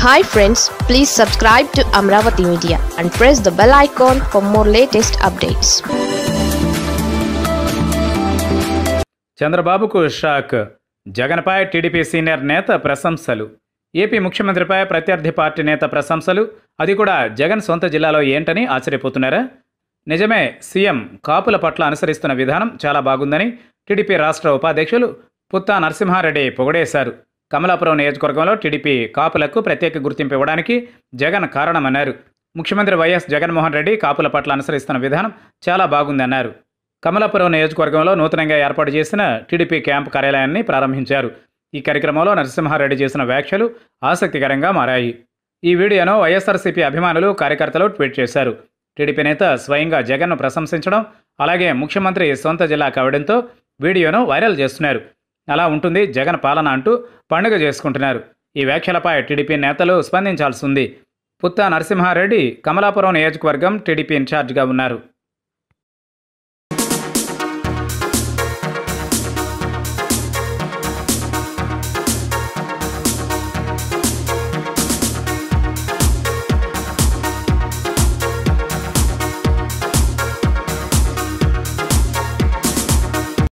Hi friends, please subscribe to Amaravathi Media and press the bell icon for more latest updates. చంద్రబాబుకు shock. జగన్పై TDP senior నేత ప్రశంసలు. AP ముఖ్యమంత్రిపై ప్రత్యర్థి party నేత ప్రశంసలు, అది కూడా జగన్ సొంత జిల్లాలో ఏంటని ఆశ్చర్యపోతున్నారా? నిజమే, సీఎం కాపుల పట్ల అనుసరిస్తున్న విధానం చాలా బాగుందని టీడీపీ రాష్ట్ర ఉపాధ్యక్షులు పుత్తా నరసింహారెడ్డి పొగిడేశారు. కమలాపురం నియోజకవర్గంలో టీడీపీ కాపులకు ప్రత్యేక గుర్తింపు ఇవ్వడానికి జగన్ కారణమన్నారు. ముఖ్యమంత్రి వైఎస్ జగన్మోహన్ రెడ్డి కాపుల పట్ల అనుసరిస్తున్న విధానం చాలా బాగుందన్నారు. కమలాపురం నియోజకవర్గంలో నూతనంగా ఏర్పాటు చేసిన టీడీపీ క్యాంపు కార్యాలయాన్ని ప్రారంభించారు. ఈ కార్యక్రమంలో నరసింహారెడ్డి చేసిన వ్యాఖ్యలు ఆసక్తికరంగా మారాయి. ఈ వీడియోను వైఎస్ఆర్సీపీ అభిమానులు, కార్యకర్తలు ట్వీట్ చేశారు. టీడీపీ నేత స్వయంగా జగన్ను ప్రశంసించడం, అలాగే ముఖ్యమంత్రి సొంత జిల్లా కావడంతో వీడియోను వైరల్ చేస్తున్నారు. అలా ఉంటుంది జగన్ పాలన అంటూ పండుగ చేసుకుంటున్నారు. ఈ వ్యాఖ్యలపై టీడీపీ నేతలు స్పందించాల్సి ఉంది. పుత్తా నరసింహారెడ్డి కమలాపురం నియోజకవర్గం టీడీపీ ఇన్ఛార్జిగా ఉన్నారు.